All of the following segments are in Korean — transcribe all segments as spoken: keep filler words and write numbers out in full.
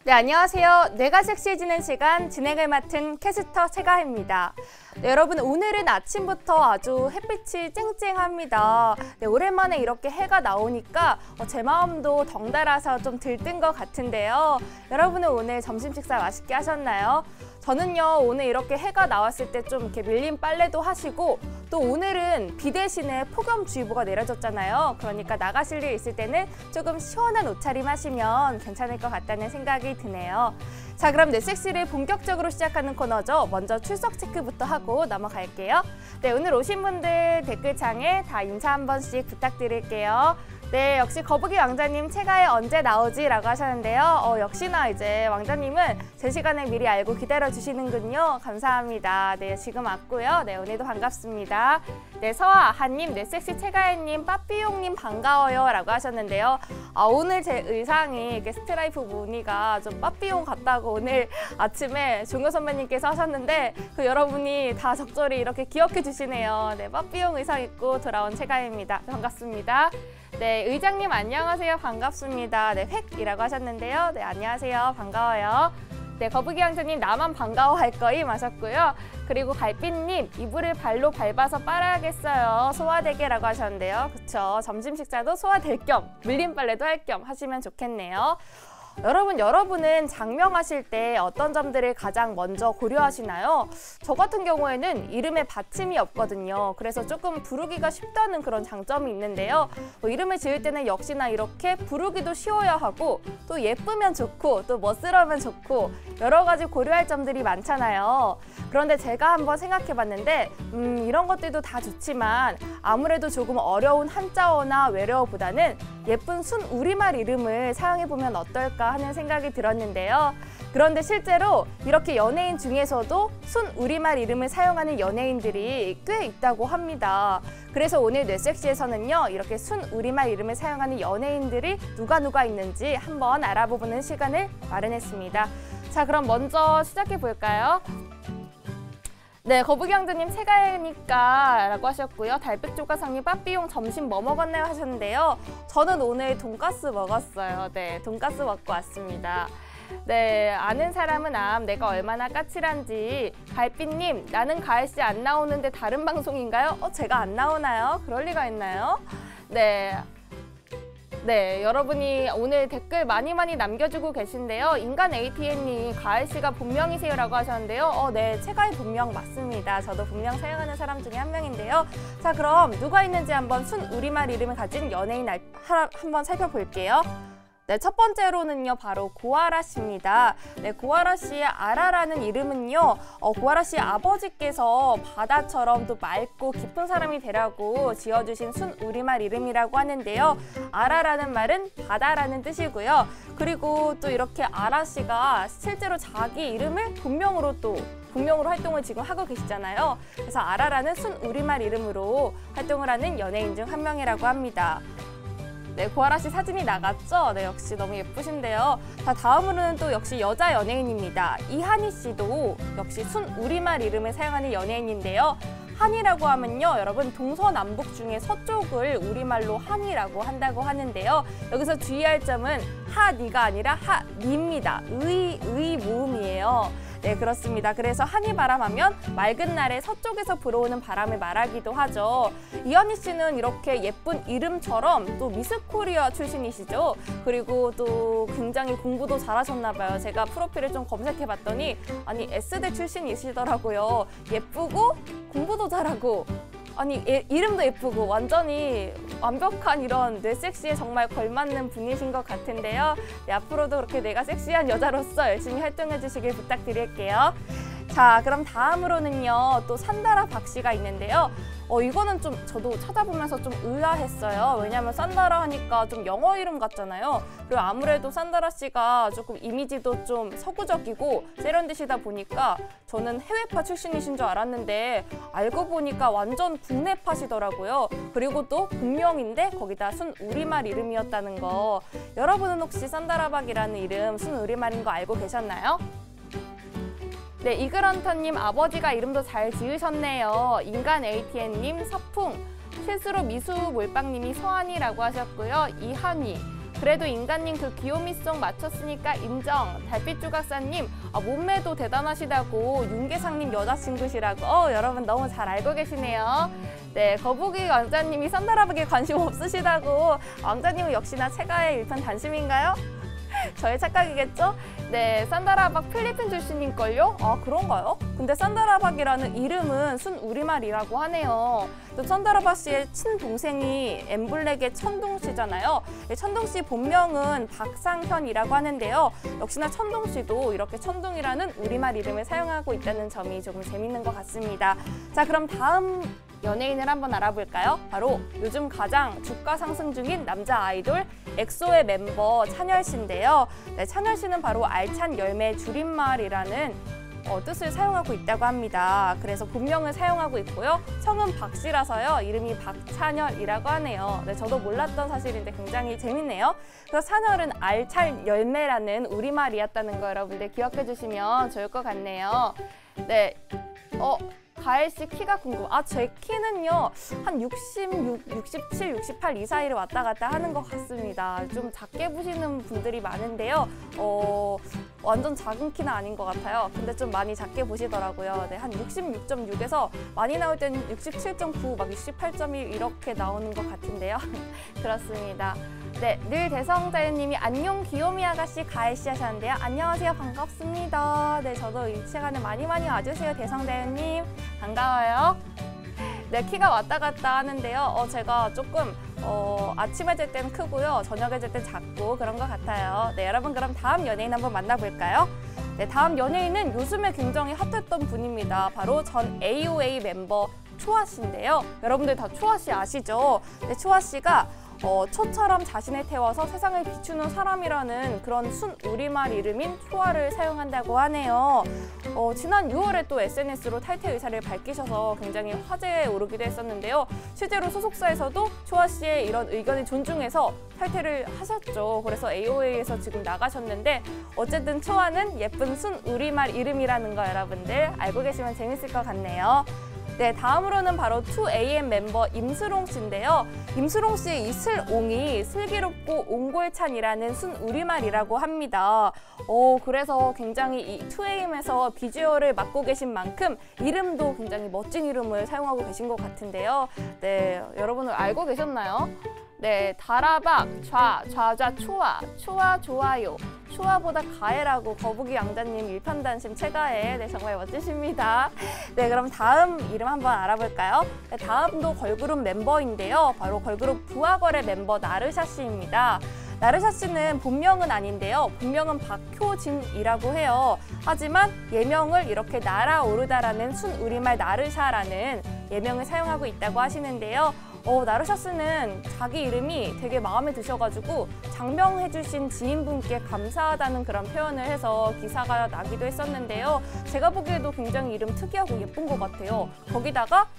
네, 안녕하세요. 뇌가 섹시해지는 시간 진행을 맡은 캐스터 최가혜입니다. 네, 여러분 오늘은 아침부터 아주 햇빛이 쨍쨍합니다. 네, 오랜만에 이렇게 해가 나오니까 어, 제 마음도 덩달아서 좀 들뜬 것 같은데요. 여러분은 오늘 점심 식사 맛있게 하셨나요? 저는요, 오늘 이렇게 해가 나왔을 때 좀 이렇게 밀린 빨래도 하시고, 또 오늘은 비 대신에 폭염주의보가 내려졌잖아요. 그러니까 나가실 일 있을 때는 조금 시원한 옷차림 하시면 괜찮을 것 같다는 생각이 드네요. 자, 그럼 뇌섹시를 본격적으로 시작하는 코너죠. 먼저 출석 체크부터 하고 넘어갈게요. 네, 오늘 오신 분들 댓글창에 다 인사 한 번씩 부탁드릴게요. 네, 역시 거북이 왕자님 최가혜 언제 나오지? 라고 하셨는데요. 어, 역시나 이제 왕자님은 제 시간을 미리 알고 기다려주시는군요. 감사합니다. 네, 지금 왔고요. 네, 오늘도 반갑습니다. 네, 서아하님, 뇌섹시 최가혜님, 빠삐용님 반가워요. 라고 하셨는데요. 아, 오늘 제 의상이 이렇게 스트라이프 무늬가 좀 빠삐용 같다고 오늘 아침에 종효 선배님께서 하셨는데, 그 여러분이 다 적절히 이렇게 기억해 주시네요. 네, 빠삐용 의상 입고 돌아온 최가혜입니다. 반갑습니다. 네, 의장님 안녕하세요. 반갑습니다. 네, 획이라고 하셨는데요. 네, 안녕하세요. 반가워요. 네, 거북이 왕자님 나만 반가워할 거임 하셨고요. 그리고 갈빛님 이불을 발로 밟아서 빨아야겠어요. 소화되게라고 하셨는데요. 그쵸, 점심 식사도 소화될 겸 밀린 빨래도 할 겸 하시면 좋겠네요. 여러분, 여러분은 장명하실 때 어떤 점들을 가장 먼저 고려하시나요? 저 같은 경우에는 이름에 받침이 없거든요. 그래서 조금 부르기가 쉽다는 그런 장점이 있는데요. 뭐 이름을 지을 때는 역시나 이렇게 부르기도 쉬워야 하고, 또 예쁘면 좋고, 또 멋스러우면 좋고, 여러 가지 고려할 점들이 많잖아요. 그런데 제가 한번 생각해봤는데 음, 이런 것들도 다 좋지만 아무래도 조금 어려운 한자어나 외래어보다는 예쁜 순 우리말 이름을 사용해보면 어떨까 하는 생각이 들었는데요. 그런데 실제로 이렇게 연예인 중에서도 순 우리말 이름을 사용하는 연예인들이 꽤 있다고 합니다. 그래서 오늘 뇌섹시에서는요, 이렇게 순 우리말 이름을 사용하는 연예인들이 누가 누가 있는지 한번 알아보는 시간을 마련했습니다. 자, 그럼 먼저 시작해볼까요? 네, 거북이 왕자님 최가혜니까 라고 하셨고요. 달빛조가상님 빠삐용 점심 뭐 먹었나요? 하셨는데요. 저는 오늘 돈가스 먹었어요. 네, 돈가스 먹고 왔습니다. 네, 아는 사람은 암, 내가 얼마나 까칠한지. 갈빛님, 나는 가혜씨 안 나오는데 다른 방송인가요? 어, 제가 안 나오나요? 그럴 리가 있나요? 네. 네, 여러분이 오늘 댓글 많이 많이 남겨주고 계신데요. 인간 에이티엔님, 가혜씨가 본명이세요? 라고 하셨는데요. 어, 네, 최가혜 본명 맞습니다. 저도 본명 사용하는 사람 중에 한 명인데요. 자, 그럼 누가 있는지 한번 순 우리말 이름을 가진 연예인 알, 하, 한번 살펴볼게요. 네, 첫 번째로는요, 바로 고아라 씨입니다. 네, 고아라 씨의 아라라는 이름은요, 어, 고아라 씨의 아버지께서 바다처럼 또 맑고 깊은 사람이 되라고 지어주신 순 우리말 이름이라고 하는데요. 아라라는 말은 바다라는 뜻이고요. 그리고 또 이렇게 아라 씨가 실제로 자기 이름을 본명으로 또 본명으로 활동을 지금 하고 계시잖아요. 그래서 아라라는 순 우리말 이름으로 활동을 하는 연예인 중 한 명이라고 합니다. 네, 고아라 씨 사진이 나갔죠? 네, 역시 너무 예쁘신데요. 자, 다음으로는 또 역시 여자 연예인입니다. 이한희 씨도 역시 순 우리말 이름을 사용하는 연예인인데요. 한이라고 하면요, 여러분 동서남북 중에 서쪽을 우리말로 한이라고 한다고 하는데요. 여기서 주의할 점은 하니가 아니라 하니입니다. 의, 의 모음이에요. 네, 그렇습니다. 그래서 한이 바람하면 맑은 날에 서쪽에서 불어오는 바람을 말하기도 하죠. 이한희 씨는 이렇게 예쁜 이름처럼 또 미스 코리아 출신이시죠. 그리고 또 굉장히 공부도 잘하셨나 봐요. 제가 프로필을 좀 검색해봤더니 아니 S대 출신이시더라고요. 예쁘고 공부도 잘하고 아니 예, 이름도 예쁘고 완전히 완벽한 이런 뇌섹시에 정말 걸맞는 분이신 것 같은데요. 네, 앞으로도 그렇게 내가 섹시한 여자로서 열심히 활동해 주시길 부탁드릴게요. 자, 그럼 다음으로는요, 또 산다라 박 씨가 있는데요. 어, 이거는 좀 저도 찾아보면서 좀 의아했어요. 왜냐하면 산다라 하니까 좀 영어 이름 같잖아요. 그리고 아무래도 산다라 씨가 조금 이미지도 좀 서구적이고 세련되시다 보니까 저는 해외파 출신이신 줄 알았는데 알고 보니까 완전 국내파시더라고요. 그리고 또 본명인데 거기다 순 우리말 이름이었다는 거. 여러분은 혹시 산다라 박이라는 이름 순 우리말인 거 알고 계셨나요? 네, 이글헌터님 아버지가 이름도 잘 지으셨네요. 인간 에이티엔님 서풍, 실수로 미수 몰빵님이 서한이라고 하셨고요. 이한희, 그래도 인간님 그 귀요미송 맞췄으니까 인정. 달빛 조각사님 아, 몸매도 대단하시다고. 윤계상님 여자친구시라고. 어, 여러분 너무 잘 알고 계시네요. 네, 거북이 왕자님이 산다라박에 관심 없으시다고. 왕자님은 역시나 체가의 일편단심인가요? 저의 착각이겠죠? 네, 산다라박 필리핀 출신일걸요? 아, 그런가요? 근데 산다라박이라는 이름은 순 우리말이라고 하네요. 또 산다라박 씨의 친동생이 엠블랙의 천동 씨잖아요. 천동 씨 본명은 박상현이라고 하는데요. 역시나 천동 씨도 이렇게 천동이라는 우리말 이름을 사용하고 있다는 점이 조금 재밌는 것 같습니다. 자, 그럼 다음 연예인을 한번 알아볼까요? 바로 요즘 가장 주가 상승 중인 남자 아이돌 엑소의 멤버 찬열 씨인데요. 네, 찬열 씨는 바로 알찬 열매 줄임말이라는 어, 뜻을 사용하고 있다고 합니다. 그래서 본명을 사용하고 있고요. 성은 박 씨라서요. 이름이 박찬열이라고 하네요. 네, 저도 몰랐던 사실인데 굉장히 재밌네요. 그래서 찬열은 알찬 열매라는 우리말이었다는 거 여러분들 기억해 주시면 좋을 것 같네요. 네, 어. 가엘 씨 키가 궁금. 아, 제 키는요 한 육십육, 육십칠, 육십팔 이 사이를 왔다 갔다 하는 것 같습니다. 좀 작게 보시는 분들이 많은데요. 어, 완전 작은 키는 아닌 것 같아요. 근데 좀 많이 작게 보시더라고요. 네, 한 육십육 점 육에서 많이 나올 때는 육십칠 점 구, 막 육십팔 점 일 이렇게 나오는 것 같은데요. 그렇습니다. 네, 늘 대성자연님이 안녕 귀요미 아가씨 가엘 씨 하셨는데요. 안녕하세요, 반갑습니다. 네, 저도 이 시간에 많이 많이 와주세요, 대성자연님. 반가워요. 네, 키가 왔다 갔다 하는데요. 어, 제가 조금 어, 아침에 잘 때는 크고요, 저녁에 잘 때는 작고 그런 것 같아요. 네, 여러분 그럼 다음 연예인 한번 만나볼까요? 네, 다음 연예인은 요즘에 굉장히 핫했던 분입니다. 바로 전 에이오에이 멤버 초아 씨인데요. 여러분들 다 초아 씨 아시죠? 네, 초아 씨가 어, 초처럼 자신을 태워서 세상을 비추는 사람이라는 그런 순 우리말 이름인 초아를 사용한다고 하네요. 어, 지난 유월에 또 에스엔에스로 탈퇴 의사를 밝히셔서 굉장히 화제에 오르기도 했었는데요. 실제로 소속사에서도 초아 씨의 이런 의견을 존중해서 탈퇴를 하셨죠. 그래서 에이오에이에서 지금 나가셨는데 어쨌든 초아는 예쁜 순 우리말 이름이라는 거 여러분들 알고 계시면 재밌을 것 같네요. 네, 다음으로는 바로 투에이엠 멤버 임수롱 씨인데요. 임수롱 씨의 이 슬옹이 슬기롭고 옹골찬이라는 순 우리말이라고 합니다. 어, 그래서 굉장히 이 투에이엠에서 비주얼을 맡고 계신 만큼 이름도 굉장히 멋진 이름을 사용하고 계신 것 같은데요. 네, 여러분은 알고 계셨나요? 네, 다라박, 좌, 좌좌, 초아, 초아 좋아요, 초아보다 가해라고 거북이 양자님 일편단심 체가해. 네, 정말 멋지십니다. 네, 그럼 다음 이름 한번 알아볼까요? 네, 다음도 걸그룹 멤버인데요. 바로 걸그룹 부하걸의 멤버 나르샤 씨입니다. 나르샤 씨는 본명은 아닌데요. 본명은 박효진이라고 해요. 하지만 예명을 이렇게 날아오르다라는 순 우리말 나르샤라는 예명을 사용하고 있다고 하시는데요. 어, 나르샤 씨는 자기 이름이 되게 마음에 드셔가지고 장명해주신 지인분께 감사하다는 그런 표현을 해서 기사가 나기도 했었는데요. 제가 보기에도 굉장히 이름 특이하고 예쁜 것 같아요. 거기다가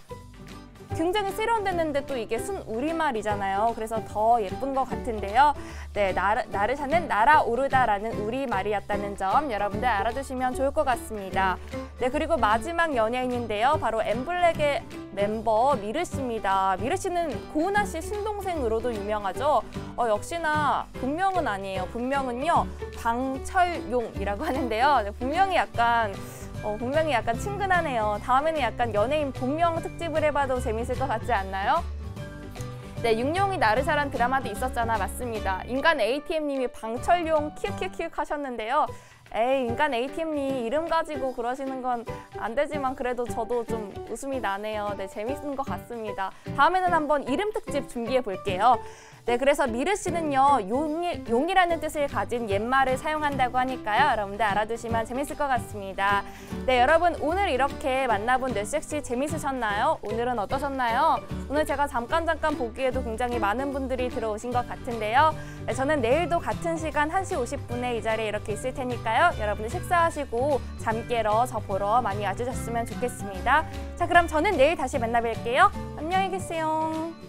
굉장히 세련됐는데 또 이게 순 우리말이잖아요. 그래서 더 예쁜 것 같은데요. 네, 나르, 나르샤는 날아오르다라는 우리말이었다는 점 여러분들 알아두시면 좋을 것 같습니다. 네, 그리고 마지막 연예인인데요. 바로 엠블랙의 멤버 미르 씨입니다. 미르 씨는 고은하 씨 신동생으로도 유명하죠. 어, 역시나 본명은 아니에요. 본명은요, 방철용이라고 하는데요. 네, 본명이 약간 어, 분명히 약간 친근하네요. 다음에는 약간 연예인 본명 특집을 해봐도 재밌을 것 같지 않나요? 네, 육룡이 나르샤란 드라마도 있었잖아. 맞습니다. 인간 에이티엠님이 방철용 키읔키읔키읔 하셨는데요. 에이, 인간 에이티엠님 이름 가지고 그러시는 건 안 되지만 그래도 저도 좀 웃음이 나네요. 네, 재밌는 것 같습니다. 다음에는 한번 이름 특집 준비해 볼게요. 네, 그래서 미르 씨는요, 용이, 용이라는 뜻을 가진 옛말을 사용한다고 하니까요. 여러분들 알아두시면 재밌을 것 같습니다. 네, 여러분 오늘 이렇게 만나본 뇌섹시 재밌으셨나요? 오늘은 어떠셨나요? 오늘 제가 잠깐 잠깐 보기에도 굉장히 많은 분들이 들어오신 것 같은데요. 네, 저는 내일도 같은 시간 한 시 오십 분에 이 자리에 이렇게 있을 테니까요. 여러분들 식사하시고 잠 깨러 저 보러 많이 와주셨으면 좋겠습니다. 자, 그럼 저는 내일 다시 만나 뵐게요. 안녕히 계세요.